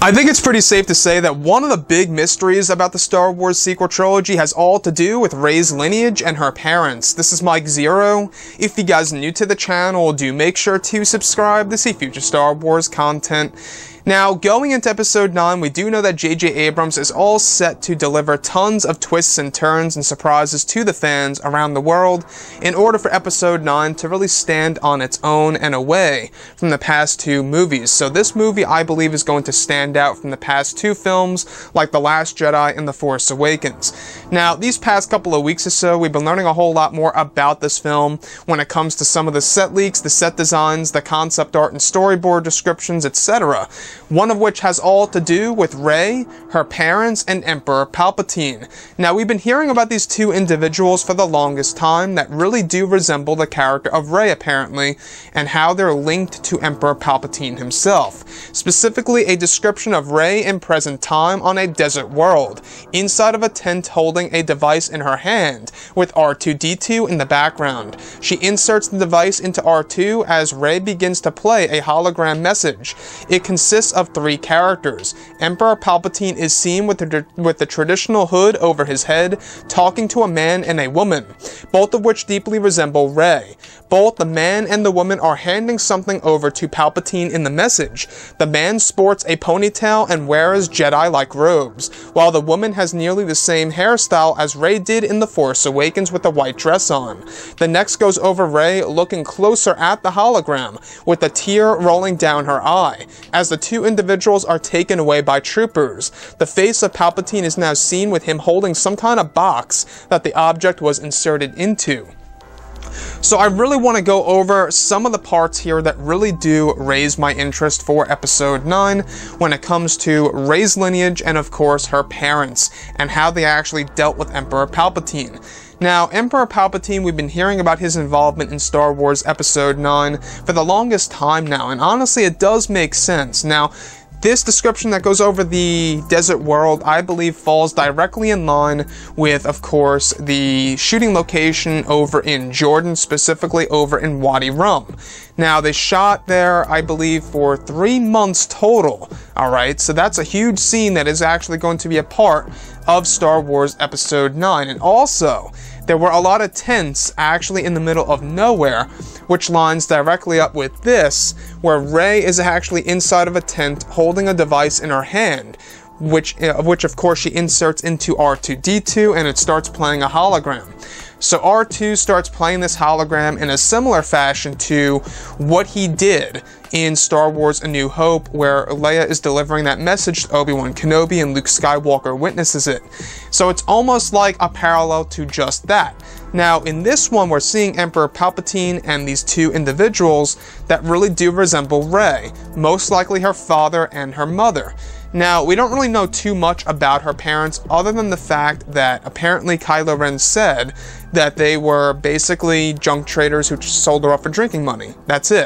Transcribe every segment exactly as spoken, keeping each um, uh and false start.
I think it's pretty safe to say that one of the big mysteries about the Star Wars sequel trilogy has all to do with Rey's lineage and her parents. This is Mike Zero. If you guys are new to the channel, do make sure to subscribe to see future Star Wars content. Now, going into episode nine, we do know that J J Abrams is all set to deliver tons of twists and turns and surprises to the fans around the world in order for episode nine to really stand on its own and away from the past two movies. So this movie, I believe, is going to stand out from the past two films like The Last Jedi and The Force Awakens. Now, these past couple of weeks or so, we've been learning a whole lot more about this film when it comes to some of the set leaks, the set designs, the concept art and storyboard descriptions, et cetera. One of which has all to do with Rey, her parents, and Emperor Palpatine. Now, we've been hearing about these two individuals for the longest time that really do resemble the character of Rey, apparently, and how they're linked to Emperor Palpatine himself. Specifically, a description of Rey in present time on a desert world, inside of a tent holding a device in her hand, with R two D two in the background. She inserts the device into R two as Rey begins to play a hologram message. It consists of three characters. Emperor Palpatine is seen with the, with the traditional hood over his head, talking to a man and a woman, both of which deeply resemble Rey. Both the man and the woman are handing something over to Palpatine in the message. The man sports a ponytail and wears Jedi-like robes, while the woman has nearly the same hairstyle as Rey did in The Force Awakens with a white dress on. The next goes over Rey looking closer at the hologram, with a tear rolling down her eye, as the two individuals are taken away by troopers. The face of Palpatine is now seen with him holding some kind of box that the object was inserted into. So I really want to go over some of the parts here that really do raise my interest for episode nine when it comes to Rey's lineage and of course her parents and how they actually dealt with Emperor Palpatine. Now, Emperor Palpatine, we've been hearing about his involvement in Star Wars Episode nine for the longest time now, and honestly it does make sense. Now, this description that goes over the desert world, I believe, falls directly in line with, of course, the shooting location over in Jordan, specifically over in Wadi Rum. Now, they shot there, I believe, for three months total, alright? So that's a huge scene that is actually going to be a part of Star Wars Episode nine. And also, there were a lot of tents actually in the middle of nowhere, which lines directly up with this, where Rey is actually inside of a tent holding a device in her hand, which, of which of course she inserts into R two D two and it starts playing a hologram. So R two starts playing this hologram in a similar fashion to what he did in Star Wars A New Hope, where Leia is delivering that message to Obi-Wan Kenobi and Luke Skywalker witnesses it. So it's almost like a parallel to just that. Now, in this one, we're seeing Emperor Palpatine and these two individuals that really do resemble Rey, most likely her father and her mother. Now, we don't really know too much about her parents other than the fact that apparently Kylo Ren said that they were basically junk traders who sold her off for drinking money. That's it.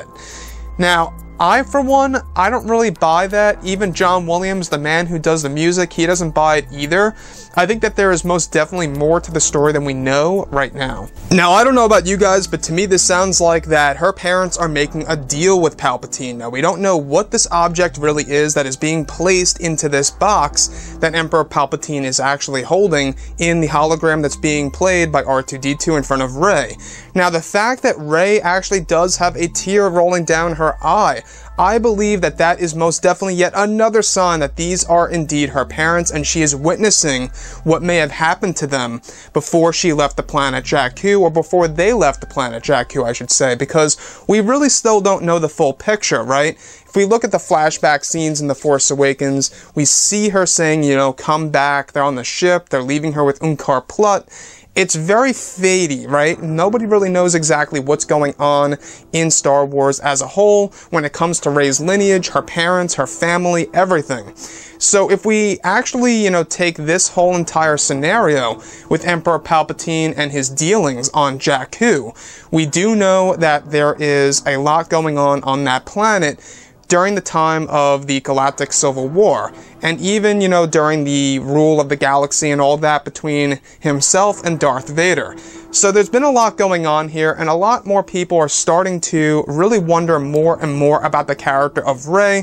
Now, I, for one, I don't really buy that. Even John Williams, the man who does the music, he doesn't buy it either. I think that there is most definitely more to the story than we know right now. Now, I don't know about you guys, but to me this sounds like that her parents are making a deal with Palpatine. Now, we don't know what this object really is that is being placed into this box that Emperor Palpatine is actually holding in the hologram that's being played by R two D two in front of Rey. Now, the fact that Rey actually does have a tear rolling down her eye, I believe that that is most definitely yet another sign that these are indeed her parents and she is witnessing what may have happened to them before she left the planet Jakku, or before they left the planet Jakku, I should say, because we really still don't know the full picture, right? If we look at the flashback scenes in The Force Awakens, we see her saying, you know, come back, they're on the ship, they're leaving her with Unkar Plutt. It's very fadey, right? Nobody really knows exactly what's going on in Star Wars as a whole when it comes to Rey's lineage, her parents, her family, everything. So if we actually, you know, take this whole entire scenario with Emperor Palpatine and his dealings on Jakku, we do know that there is a lot going on on that planet during the time of the Galactic Civil War, and even, you know, during the rule of the galaxy and all that between himself and Darth Vader. So there's been a lot going on here, and a lot more people are starting to really wonder more and more about the character of Rey,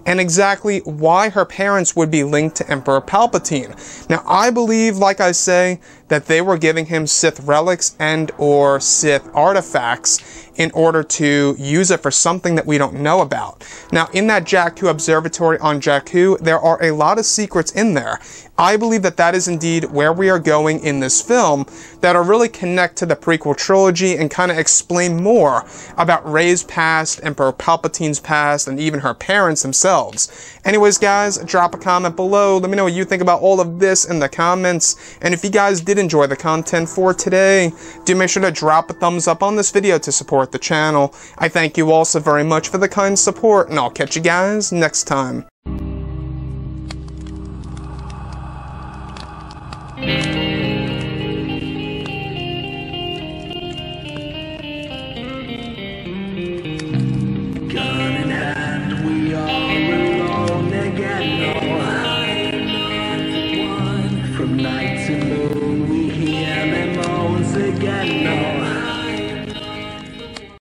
and exactly why her parents would be linked to Emperor Palpatine. Now, I believe, like I say, that they were giving him Sith relics and or Sith artifacts in order to use it for something that we don't know about. Now, in that Jakku observatory on Jakku, there are a lot of secrets in there. I believe that that is indeed where we are going in this film that'll really connect to the prequel trilogy and kind of explain more about Rey's past, Emperor Palpatine's past, and even her parents themselves. Anyways, guys, drop a comment below. Let me know what you think about all of this in the comments. And if you guys did enjoy the content for today, do make sure to drop a thumbs up on this video to support the channel. I thank you all so very much for the kind support, and I'll catch you guys next time.